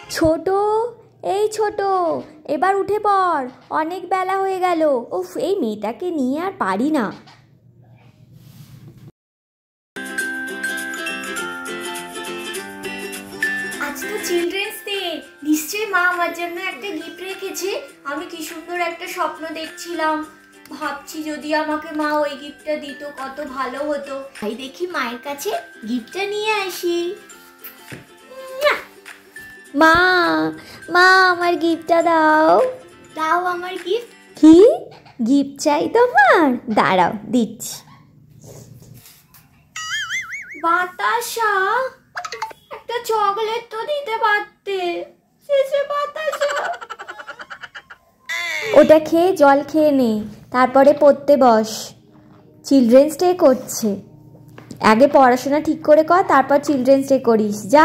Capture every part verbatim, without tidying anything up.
ছোট, এই ছোট, এবার উঠে পড়, অনেক বেলা হয়ে গেল। উফ, এই মেয়েটাকে নিয়ে আর পারি না। আজ তো চিলড্রেন্স ডে, নিশ্চয়ই মা আমার জন্য একটা গিফট রেখেছে। আমি কি সুন্দর একটা স্বপ্ন দেখছিলাম, ভাবছি যদি আমাকে মা ওই গিফটটা দিত কত ভালো হতো। তাই দেখি মায়ের কাছে গিফটটা নিয়ে আসি। মা, মা আমার গিফটটা দাও। দাও আমার গিফট। কি গিফট চাই তোমার? দাঁড়াও, দিচ্ছি। বাতাসা, একটা চকলেট তো দিতে পারতে। শেষে বাতাসা। ওটা খেয়ে জল খেয়ে নে, তারপরে পড়তে বস। চিলড্রেন্স ডে করছে, আগে পড়াশোনা ঠিক করে কর, তারপর চিলড্রেন্স ডে করিস। যা।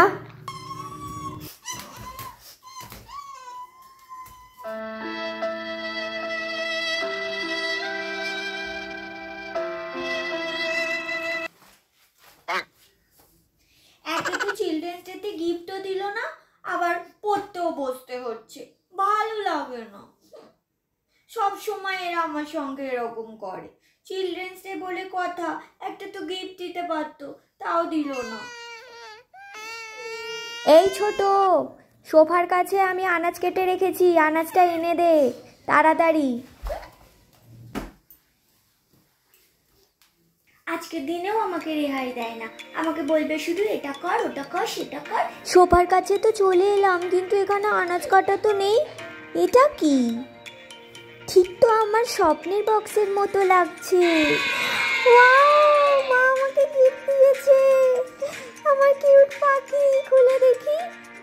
একে তো চিলড্রেন্স ডেতে গিফটও দিল না, আবার পড়তেও বসতে হচ্ছে। ভালো লাগে না, সব সময় এরা আমার সঙ্গে এরকম করে। চিলড্রেন্স ডে বলে কথা, একটা তো গিফট দিতে পারতো, তাও দিল না। এই ছোট, সোফার কাছে আমি আনাজ কেটে রেখেছি, আনাজটা এনে দে তাড়াতাড়ি। আজকের দিনেও আমাকে রেহাই দেয় না, আমাকে বলবে শুধু এটা কর, ওটা কর, সেটা কর। সোফার কাছে তো চলে এলাম, কিন্তু এখানে আনাজ কাটা তো নেই। এটা কি? ঠিক তো আমার স্বপ্নের বক্সের মতো লাগছে। ওয়াও, মা আমাকে গিফট দিয়েছে। আমার কিউট পাখি, খুলে দেখি।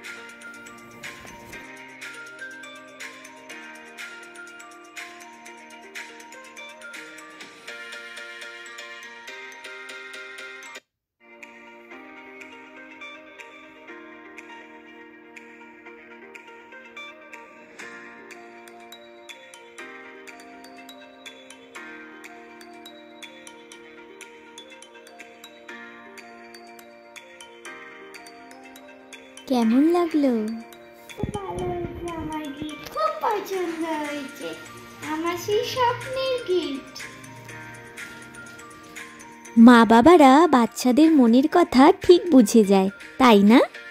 কেমন লাগলো? ভালো হয়েছে, আমার গিফট খুব পছন্দ হয়েছে, আমার সেই স্বপ্নের গিফট। মা বাবারা বাচ্চাদের মনের কথা ঠিক বুঝে যায়, তাই না?